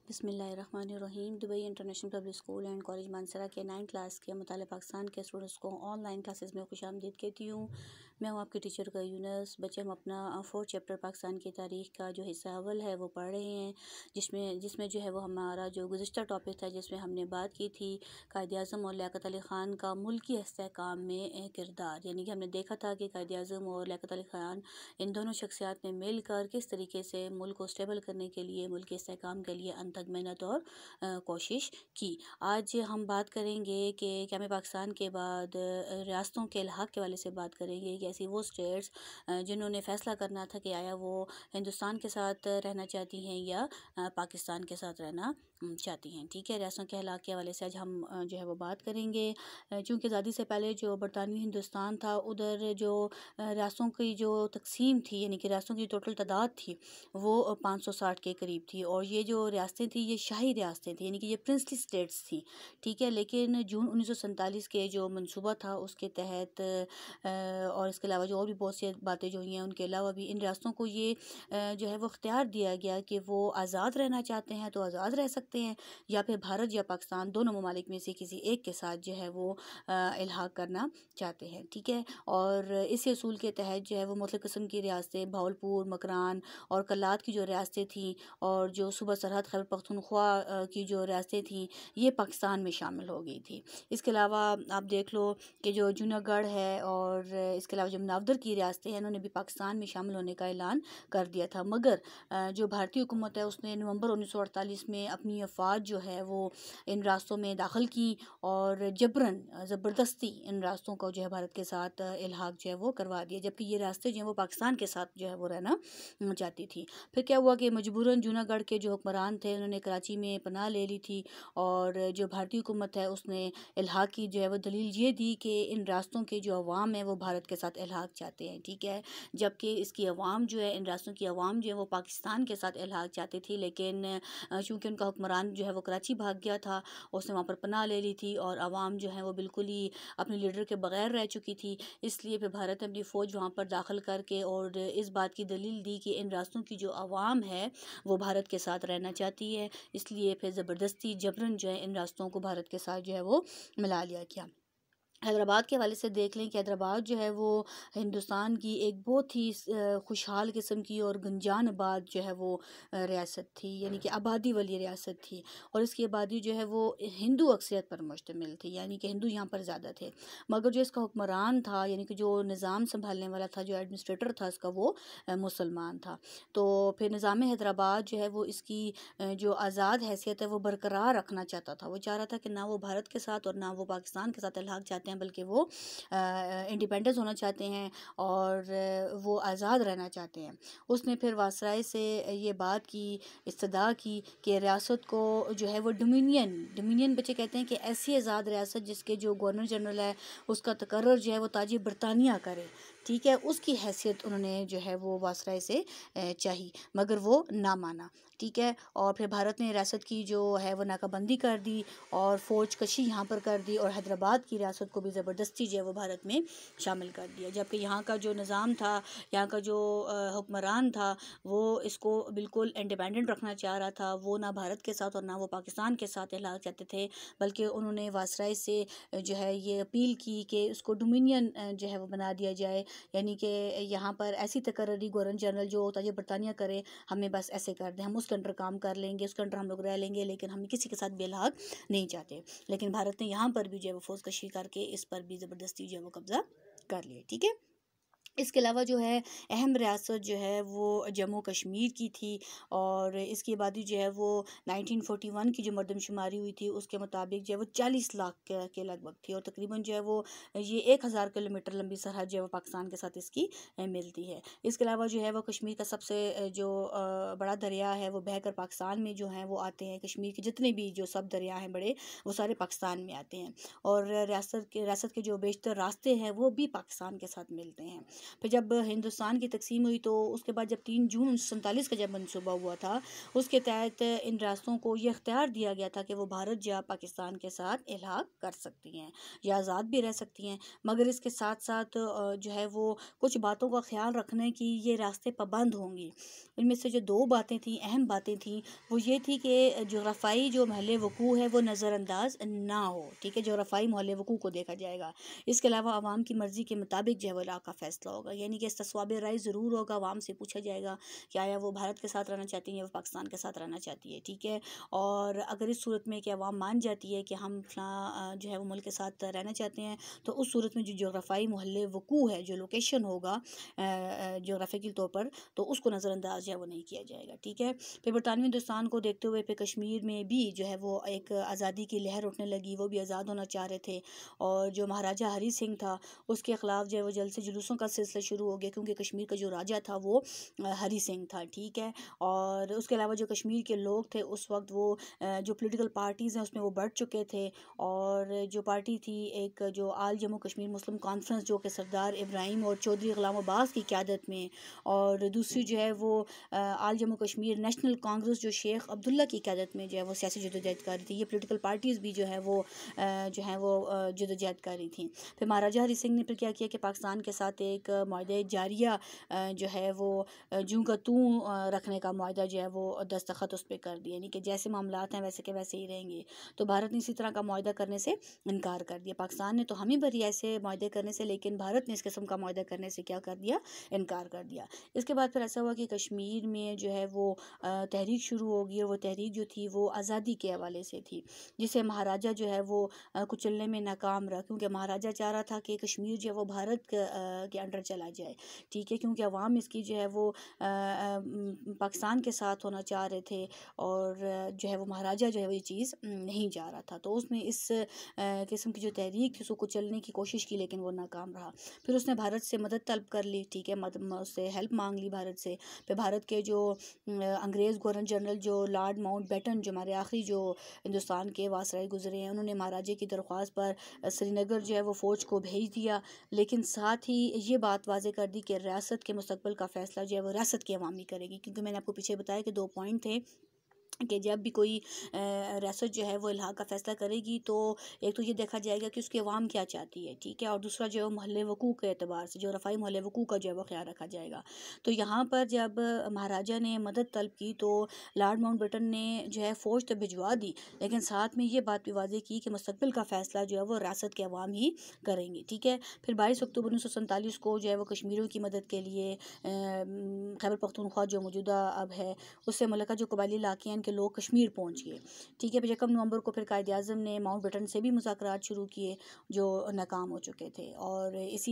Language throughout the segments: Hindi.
बिस्मिल्लाहिर्रहमानिर्रहीम। Dubai international public school and college Mansehra के 9 क्लास के मुतालिब पाकिस्तान के स्टूडेंट्स को ऑनलाइन क्लासेस में खुशामदीद कहती हूँ। मैं हूँ आपके टीचर का यूनस। बच्चे हम अपना 4 चैप्टर पाकिस्तान की तारीख़ का जो हिस्सा अव्वल है वो पढ़ रहे हैं, जिसमें जो है वो हमारा जो गुज़िश्ता टॉपिक था जिसमें हमने बात की थी कायद-ए-आज़म और लियाकत अली ख़ान का मुल्की इस्तेहकाम में किरदार। यानी कि हमने देखा था कि कायद-ए-आज़म और लियाकत अली ख़ान इन दोनों शख्सियात ने मिलकर किस तरीके से मुल्क को स्टेबल करने के लिए, मुल्क के इस्तेहकाम के लिए अनथक मेहनत और कोशिश की। आज हम बात करेंगे कि क्या मैं पाकिस्तान के बाद रियासतों के इल्हाक़ के वाले से बात करेंगे कि ऐसी वो स्टेट्स जिन्होंने फ़ैसला करना था कि आया वो हिंदुस्तान के साथ रहना चाहती हैं या पाकिस्तान के साथ रहना चाहती हैं। ठीक है, रियासतों के इल्हाक़ के हवाले से आज हम जो है वो बात करेंगे। चूँकि आज़ादी से पहले जो बरतानवी हिंदुस्तान था, उधर जो रियासतों की जो तकसीम थी, यानी कि रियासतों की टोटल तादाद थी वो 560 के करीब थी। और ये जो रियासतें थी ये शाही रियासतें थी, यानी कि ये प्रिंसली स्टेट्स थी। ठीक है, लेकिन जून 1947 के जो मनसूबा था उसके तहत और इसके अलावा जो और भी बहुत सी बातें जो हुई हैं उनके अलावा भी इन रियासतों को ये जो है वो इख्तियार दिया गया कि वो आज़ाद रहना चाहते हैं तो आज़ाद रह सकते हैं, या फिर भारत या पाकिस्तान दोनों ममालिक में से किसी एक के साथ जो है वो इल्हाक़ करना चाहते हैं। ठीक है, और इसी असूल के तहत जो है वो मुख्तलिफ़ किस्म की रियासतें, भावलपुर, मकरान और कल्लात की जो रियासतें थीं और जो सूबा सरहद खैबर पख्तूनख्वा की जो रियासतें थीं ये पाकिस्तान में शामिल हो गई थी। इसके अलावा आप देख लो कि जो जूनागढ़ है और इसके अलावा जो मुनावदर की रियासतें हैं इन्होंने भी पाकिस्तान में शामिल होने का ऐलान कर दिया था। मगर जो भारतीय हुकूमत है उसने नवंबर 1948 में अपनी अफवाज जो है वो इन रास्तों में दाखिल की और जबरन ज़बरदस्ती इन रास्तों को जो है भारत के साथ इल्हाक़ जो है वो करवा दिया, जबकि ये रास्ते जो हैं वो पाकिस्तान के साथ जो है वो रहना चाहती थी। फिर क्या हुआ कि मजबूरन जूनागढ़ के जो हुक्मरान थे उन्होंने कराची में पनाह ले ली थी और जो भारतीय हुकूमत है उसने इल्हाक़ की जो है वो दलील ये दी कि इन रास्तों के जो अवाम है वो भारत के साथ इल्हाक़ चाहते हैं। ठीक है, जबकि इसकी अवाम जो है, इन रास्तों की अवाम जो है वो पाकिस्तान के साथ इल्हाक़ चाहती थी, लेकिन चूँकि उनका हुक्मरान जो है वो कराची भाग गया था, उसने वहाँ पर पनाह ले ली थी और अवाम जो है वो बिल्कुल ही अपने लीडर के बग़ैर रह चुकी थी। इसलिए फिर भारत ने अपनी फ़ौज वहाँ पर दाखिल करके और इस बात की दलील दी कि इन रास्तों की जो अवाम है वो भारत के साथ रहना चाहती है, इसलिए फिर ज़बरदस्ती जबरन जो है इन रास्तों को भारत के साथ जो है वो मिला लिया गया। हैदराबाद के हवाले से देख लें कि हैदराबाद जो है वो हिंदुस्तान की एक बहुत ही खुशहाल किस्म की और गंजान आबाद जो है वो रियासत थी, यानी कि आबादी वाली रियासत थी और इसकी आबादी जो है वो हिंदू अक्सरियत पर मुश्तमिल थी, यानी कि हिंदू यहाँ पर ज़्यादा थे। मगर जो इसका हुक्मरान था, यानी कि जो निज़ाम संभालने वाला था, जो एडमिनिस्ट्रेटर था इसका, वो मुसलमान था। तो फिर निज़ाम हैदराबाद जो है वो इसकी जो आज़ाद हैसियत है वो बरकरार रखना चाहता था। वो चाह रहा था कि ना वो भारत के साथ और ना वो पाकिस्तान के साथ इल्हाक़ चाहते हैं, बल्कि वो इंडिपेंडेंस होना चाहते हैं और वो आज़ाद रहना चाहते हैं। उसने फिर वासराय से ये बात की, इस्तदा की कि रियासत को जो है वो डोमिनियन बच्चे कहते हैं कि ऐसी आज़ाद रियासत जिसके जो गवर्नर जनरल है उसका तकर्रुर जो है वो ताज बरतानिया करे। ठीक है, उसकी हैसियत उन्होंने जो है वो वासराय से चाही, मगर वो ना माना। ठीक है, और फिर भारत ने रियासत की जो है वो नाकाबंदी कर दी और फ़ौज कशी यहाँ पर कर दी और हैदराबाद की रियासत को भी ज़बरदस्ती जो है वो भारत में शामिल कर दिया, जबकि यहाँ का जो निज़ाम था, यहाँ का जो हुक्मरान था वो इसको बिल्कुल इंडिपेंडेंट रखना चाह रहा था। वो ना भारत के साथ और ना वो पाकिस्तान के साथ इल्हाक़ चाहते थे, बल्कि उन्होंने वासराय से जो है ये अपील की कि उसको डोमिनियन जो है वो बना दिया जाए, यानी कि यहाँ पर ऐसी तकर्री गवर्नर जनरल जो ताज बरतानिया करे, हमें बस ऐसे कर दें, हम उसके अंडर काम कर लेंगे, उसके अंडर हम लोग रह लेंगे, लेकिन हम किसी के साथ भी इल्हाक़ नहीं चाहते। लेकिन भारत ने यहाँ पर भी जो है वो फ़ौज कशी करके इस पर भी ज़बरदस्ती जो है वो कब्ज़ा कर लिया। ठीक है, इसके अलावा जो है अहम रियासत जो है वो जम्मू कश्मीर की थी और इसकी आबादी जो है वो 1941 की जो मरदमशुमारी हुई थी उसके मुताबिक जो है वो 40 लाख के लगभग थी और तकरीबन जो है वो ये 1000 किलोमीटर लंबी सरहद जो है वो पाकिस्तान के साथ इसकी मिलती है। इसके अलावा जो है वो कश्मीर का सबसे जो बड़ा दरिया है वो बहकर पाकिस्तान में जो है वो आते हैं। कश्मीर के जितने भी जो सब दरिया हैं बड़े, वो सारे पाकिस्तान में आते हैं और रियासत के जो बेशतर रास्ते हैं वो भी पाकिस्तान के साथ मिलते हैं। फिर जब हिंदुस्तान की तकसीम हुई तो उसके बाद जब 3 जून 1947 का जब मनसूबा हुआ था, उसके तहत इन रियासतों को ये इख्तियार दिया गया था कि वो भारत या पाकिस्तान के साथ इल्हाक कर सकती हैं या आज़ाद भी रह सकती हैं, मगर इसके साथ साथ जो है वो कुछ बातों का ख्याल रखने की ये रास्ते पाबंद होंगी। इनमें से जो 2 बातें थी, अहम बातें थी, वो ये थी कि जोग्राफ़ाई जो महल वक़ू है वो नज़रअंदाज ना हो, ठीक है, जोग्राफ़ाई महल वक़ू को देखा जाएगा। इसके अलावा आवाम की मर्ज़ी के मुताबिक जो है वो इलाक़ा फ़ैसला होगा, यानी कि इस्तिस्वाब राय ज़रूर होगा, आवाम से पूछा जाएगा कि आया वो भारत के साथ रहना चाहती है या वो पाकिस्तान के साथ रहना चाहती है, ठीक है। और अगर इस सूरत में कि आवाम मान जाती है कि हम जो है वो मुल्क के साथ रहना चाहते हैं, तो उस सूरत में जो जोग्राफ़ाई महल वक़ू है, जो लोकेशन होगा जोग्राफिकल तौर पर, तो उसको नज़रअंदाज जो है वो नहीं किया जाएगा, ठीक है। फिर बरतानवी हिंदुस्तान को देखते हुए फिर कश्मीर में भी जो है वो एक आज़ादी की लहर उठने लगी, वो भी आज़ाद होना चाह रहे थे। और जो महाराजा हरी सिंह था उसके ख़िलाफ़ जो है वो जल्द से जुलूसों का सिलसिला शुरू हो गया, क्योंकि कश्मीर का जो राजा था वो हरी सिंह था, ठीक है। और उसके अलावा जो कश्मीर के लोग थे उस वक्त वो जो पॉलिटिकल पार्टीज़ हैं उसमें वो बढ़ चुके थे। और जो पार्टी थी एक जो आल जम्मू कश्मीर मुस्लिम कॉन्फ्रेंस, जो कि सरदार इब्राहिम और चौधरी ग़ुलाम अब्बास की क़यादत में, और दूसरी जो है वो all Jammu Kashmir national congress जो शेख अब्दुल्ला की क़यादत में जो है वो सियासी जद्दोजहद कर रही थी। ये पॉलिटिकल पार्टीज़ भी जो है वो जद्दोजहद कर रही थी। फिर महाराजा हरी सिंह ने फिर क्या किया कि पाकिस्तान के साथ एक मुआहदा जारिया जो है वो जूं का तूं रखने का मुआहदा जो है वो दस्तखत उस पर कर दिया, यानी कि जैसे मामलात हैं वैसे के वैसे ही रहेंगे। तो भारत ने इसी तरह का मुआहदा करने से इनकार कर दिया। पाकिस्तान ने तो हम ही भरी ऐसे मुआहदे करने से, लेकिन भारत ने इस किस्म का मुआहदा करने से क्या कर दिया, इनकार कर दिया। इसके बाद फिर ऐसा हुआ कि कश्मीर में जो है वो तहरीक शुरू हो गई, और वो तहरीक जो थी वो आज़ादी के हवाले से थी, जिसे महाराजा जो है वो कुचलने में नाकाम रहा, क्योंकि महाराजा चाह रहा था कि कश्मीर जो है वो भारत के अंडर चला जाए, ठीक है, क्योंकि अवाम इसकी जो है वो पाकिस्तान के साथ होना चाह रहे थे, और जो है वो महाराजा जो है वो ये चीज़ नहीं चाह रहा था। तो उसने इस किस्म की जो तहरीक थी उसको कुचलने की कोशिश की, लेकिन वो नाकाम रहा। फिर उसने भारत से मदद तलब कर ली, ठीक है, उससे हेल्प मांग ली भारत से। फिर भारत के जो अंग्रेज़ गवर्नर जनरल जो लॉर्ड माउंटबेटन, जो हमारे आखिरी जो हिंदुस्तान के वासराय गुजरे हैं, उन्होंने महाराजे की दरख्वास्त पर श्रीनगर जो है वो फ़ौज को भेज दिया, लेकिन साथ ही ये बात वाज़ेह कर दी कि रियासत के मुस्तकबिल का फ़ैसला जो है वो रियासत की अवाम ही करेगी, क्योंकि मैंने आपको पीछे बताया कि 2 पॉइंट थे कि जब भी कोई रियासत जो है वो इल्हाक का फ़ैसला करेगी, तो एक तो ये देखा जाएगा कि उसकी अवाम क्या चाहती है, ठीक है, और दूसरा जो है महल वक़ू के एतबार से जो रफ़ाई महल वक़ू का जो है वो ख्याल रखा जाएगा। तो यहाँ पर जब महाराजा ने मदद तलब की तो लॉर्ड माउंटबेटन ने जो है फ़ौज तो भिजवा दी, लेकिन साथ में ये बात भी वाज़ेह की कि मुस्तकबिल का फ़ैसला जो है वो रियासत के अवाम ही करेंगे, ठीक है। फिर 22 अक्टूबर 1947 को जो है वो कश्मीरियों की मदद के लिए खैबर पख्तूनख्वा जो मौजूदा अब है उससे मुल्का जो कबायली इलाके हैं के लोग कश्मीर पहुंच गए, ठीक है। 1 नवंबर को फिर कायद आज़म ने माउंटबेटन से भी मुज़ाकरात शुरू किए जो नाकाम हो चुके थे, और इसी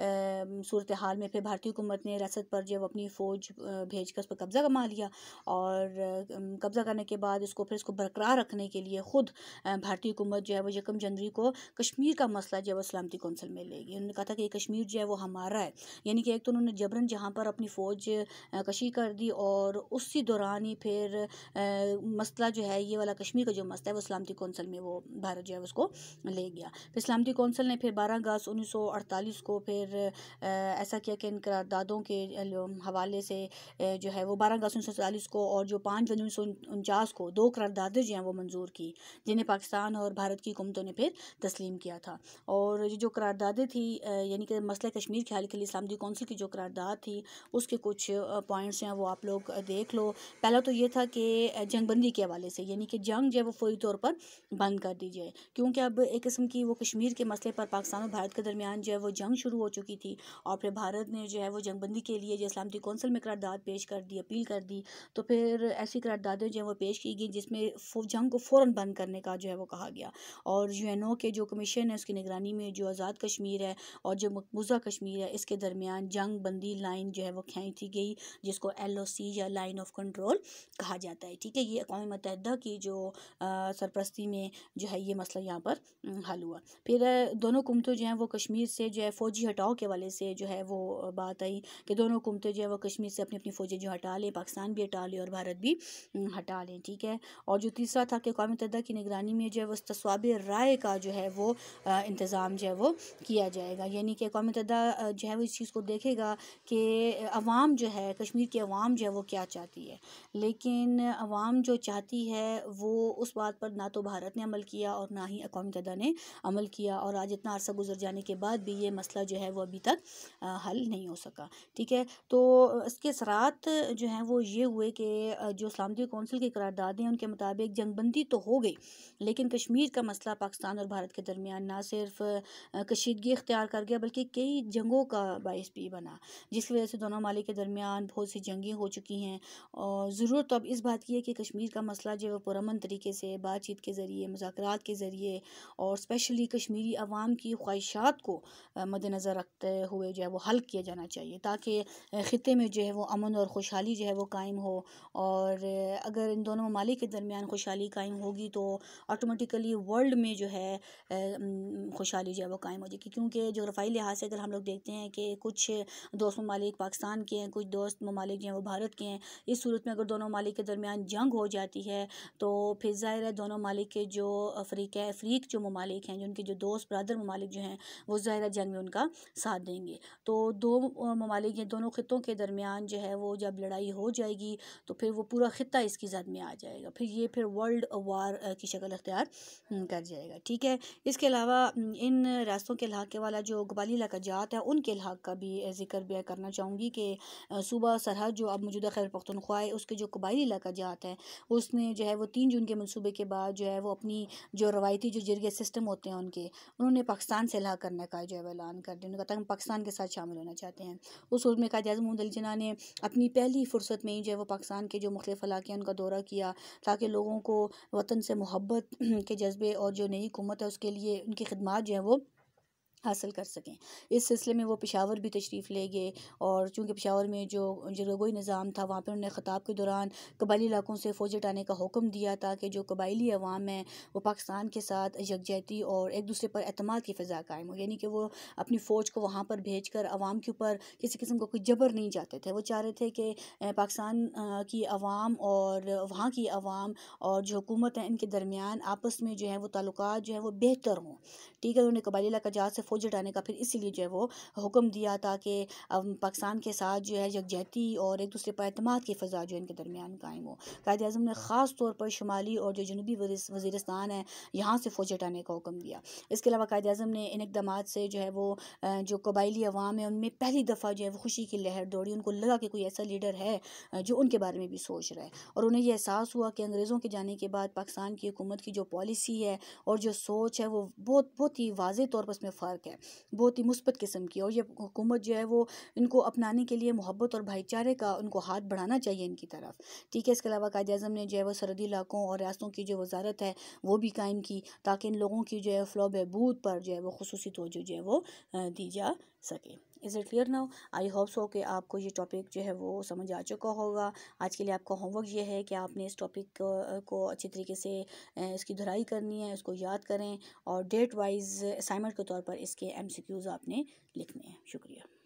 सूरत हाल में फिर भारतीय हुकूमत ने रियासत पर जब अपनी फ़ौज भेज कर उस पर कब्ज़ा जमा लिया, और कब्ज़ा करने के बाद इसको बरकरार रखने के लिए ख़ुद भारतीय हुकूमत जो है वो 1 जनवरी को कश्मीर का मसला जो है वो सलामती कौंसिल में लेगी। उन्होंने कहा था कि कश्मीर जो है वो हमारा है, यानी कि एक तो उन्होंने जबरन जहाँ पर अपनी फ़ौज कशी कर दी, और उसी दौरान ही फिर मसला जो है ये वाला कश्मीर का जो मसला है वो सलामती कौंसिल में वो भारत जो है उसको ले गया। फिर सलामती कौंसिल ने फिर 12 अगस्त 1948 को फिर ऐसा किया कि इन करारदादों के हवाले से जो है वो 12 अगस्त 1947 को और जो 5 जनवरी 1949 को 2 करारदादें जो हैं वो मंजूर की, जिन्हें पाकिस्तान और भारत की हुकूमतों ने फिर तस्लीम किया था। और ये जो करारदादें थी यानी कि मसला कश्मीर के हल के लिए सलामती कौंसिल की जो करारदाद थी उसके कुछ पॉइंट्स हैं वो आप लोग देख लो। पहला तो ये था कि जंगबंदी के हवाले से, यानी कि जंग जो है वो फौरी तौर पर बंद कर दी जाए, क्योंकि अब एक किस्म की वो कश्मीर के मसले पर पाकिस्तान और भारत के दरमियान जो है वो जंग शुरू हो चुकी थी, और फिर भारत ने जो है वो जंगबंदी के लिए जो सलामती कौंसिल में करारदाद पेश कर दी, अपील कर दी। तो फिर ऐसी करारदादें जो है वो पेश की गई जिसमें जंग को फ़ौरन बंद करने का जो है वो कहा गया, और यूएनओ के जो कमीशन है उसकी निगरानी में जो आज़ाद कश्मीर है और जो मकबूजा कश्मीर है इसके दरमियान जंग बंदी लाइन जो है वो खींची गई, जिसको LOC या लाइन ऑफ कंट्रोल कहा जाता है, ठीक है। ठीक है। ये अक़वाम मुत्तहिदा की जो सरपरस्ती में जो है ये मसला यहाँ पर हल हुआ। फिर दोनों हुकूमतें जो हैं वो कश्मीर से जो है फ़ौजी हटाओ के वाले से जो है वो बात आई कि दोनों हुकूमतें जो है वो कश्मीर से अपनी अपनी फ़ौजें जो हटा लें, पाकिस्तान भी हटा लें और भारत भी हटा लें, ठीक है। और जो तीसरा था कि अक़वाम मुत्तहिदा की निगरानी में जो है वो तस्वाबे राय का जो है वो इंतज़ाम जो है वो किया जाएगा। यानी कि अक़वाम मुत्तहिदा जो है वो इस चीज़ को देखेगा कि अवाम जो है, कश्मीर की अवाम जो है वो क्या चाहती है। लेकिन अवाम जो चाहती है वो उस बात पर ना तो भारत ने अमल किया और ना ही अक़वाम मुत्तहिदा ने अमल किया, और आज इतना अरसा गुजर जाने के बाद भी ये मसला जो है वो अभी तक हल नहीं हो सका, ठीक है। तो इसके असरात जो हैं वो ये हुए कि जो सलामती कौंसिल की करारदादें हैं उनके मुताबिक जंगबंदी तो हो गई, लेकिन कश्मीर का मसला पाकिस्तान और भारत के दरमियान ना सिर्फ कशीदगी इख्तियार कर गया बल्कि कई जंगों का बाइस भी बना, जिसकी वजह से दोनों ममालिक के दरमियान बहुत सी जंगें हो चुकी हैं। और ज़रूरत तो अब इस बात की है कि कश्मीर का मसला जो है वो पुरअमन तरीके से बातचीत के ज़रिए, मुज़ाकरात के ज़रिए और स्पेशली कश्मीरी अवाम की ख्वाहिशात को मद्देनज़र रखते हुए जो है वो हल किया जाना चाहिए, ताकि ख़ित्ते में जो है वो अमन और खुशहाली जो है वो कायम हो। और अगर इन दोनों ममालिक के दरमियान खुशहाली कायम होगी तो ऑटोमेटिकली वर्ल्ड में जो है खुशहाली जो है वो कायम हो जाएगी। क्योंकि जोग्राफ़ाई लिहाज से अगर हम लोग देखते हैं कि कुछ दोस्त ममालिक पाकिस्तान के हैं, कुछ दोस्त ममालिक जो हैं वो भारत के हैं, इस सूरत में अगर दोनों ममालिक के दरमियान जंग हो जाती है तो फिर ज़ाहिर है दोनों ममालिक के जो अफ्रीक जो ममालिक हैं, जो उनके जो दोस्त ब्रदर ममालिक जो हैं, वो ज़ाहिर है जंग में उनका साथ देंगे। तो दो ममालिक हैं, दोनों ख़ित्तों के दरमियान जो है वो जब लड़ाई हो जाएगी तो फिर वो पूरा ख़ित्ता इसकी ज़द में आ जाएगा, फिर वर्ल्ड वार की शक्ल इख्तियार कर जाएगा, ठीक है। इसके अलावा इन रास्तों के इलाके वाला जो कबायली इलाका जात है उनके इलाक़ का भी ज़िक्र भी करना चाहूँगी कि सूबा सरहद जो अब मौजूदा खैबर पख्तूनख्वा है उसके जो कबायली इलाका जात है उसने जो है वो 3 जून के मनसूबे के बाद जो है वो अपनी जो रवायती जो जरिए सिस्टम होते हैं उन्होंने पाकिस्तान से इलाहा करने का जो है ऐलान कर दिया। उन्होंने कहा था हम पाकिस्तान के साथ शामिल होना चाहते हैं। उस सूरत में कायद-ए-आज़म मोहम्मद अली जिन्ना ने अपनी पहली फ़ुर्सत में ही जो है वो पाकिस्तान के जो मुख्तलिफ़ इलाके हैं उनका दौरा किया, ताकि लोगों को वतन से मोहब्बत के जज्बे और जो नई हुकूमत है उसके लिए उनकी खिदमात जो है वो हासिल कर सकें। इस सिलसिले में वो पेशावर भी तशरीफ़ ले गए, और चूँकि पेशावर में जो जरगोई निज़ाम था वहाँ पर उन्होंने ख़िताब के दौरान कबायली इलाकों से फ़ौज हटाने का हुक्म दिया, ताकि जो कबायली अवाम है वो पाकिस्तान के साथ यकजहती और एक दूसरे पर एतमाद की फ़िज़ा कायम हो। यानी कि वो अपनी फ़ौज को वहाँ पर भेज कर अवाम के ऊपर किसी किस्म का कोई जबर नहीं चाहते थे। वो चाह रहे थे कि पाकिस्तान की अवाम और वहाँ की अवाम और जो हुकूमत है इनके दरमियान आपस में जो है वो ताल्लुकात जो है वो बेहतर हों, ठीक है। उन्होंने कबायली इलाका जात से फ़ौज हटाने का फिर इसीलिए जो है वो हुक्म दिया, ताकि पाकिस्तान के साथ जो है यकजहती और एक दूसरे पर एतमाद की फ़ज़ा जो इनके दरमियान कायम हो। कायद-ए-आज़म ने ख़ास तौर पर शुमाली और जो जनूबी वज़ीरिस्तान है यहाँ से फ़ौज हटाने का हुक्म दिया। इसके अलावा कायद-ए-आज़म ने इन इक़दामात से जो है वो जो कबायली अवाम है उनमें पहली दफ़ा जो है वो खुशी की लहर दौड़ी। उनको लगा कि कोई ऐसा लीडर है जो उनके बारे में भी सोच रहा है, और उन्हें यह एहसास हुआ कि अंग्रेज़ों के जाने के बाद पाकिस्तान की हुकूमत की जो पॉलिसी है और जो सोच है वो बहुत ही वाज़ेह तौर पर उसमें फ़र्क है, बहुत ही मुस्बत किस्म की। और ये हुकूमत जो है वो इनको अपनाने के लिए मोहब्बत और भाईचारे का उनको हाथ बढ़ाना चाहिए इनकी तरफ, ठीक है। इसके अलावा कायद-ए-आज़म ने जो है वो सरहदी इलाकों और रियासतों की जो वजारत है वो भी कायम की, ताकि इन लोगों की जो है फ़लाह बहबूद पर जो है वो खुसूसी तवज्जो जो है वो दी जा सके। Is it clear now? I hope so कि आपको ये टॉपिक जो है वो समझ आ चुका होगा। आज के लिए आपका होमवर्क ये है कि आपने इस टॉपिक को अच्छी तरीके से इसकी दोहराई करनी है, इसको याद करें और डेट वाइज असाइनमेंट के तौर पर इसके MCQs आपने लिखने हैं। शुक्रिया।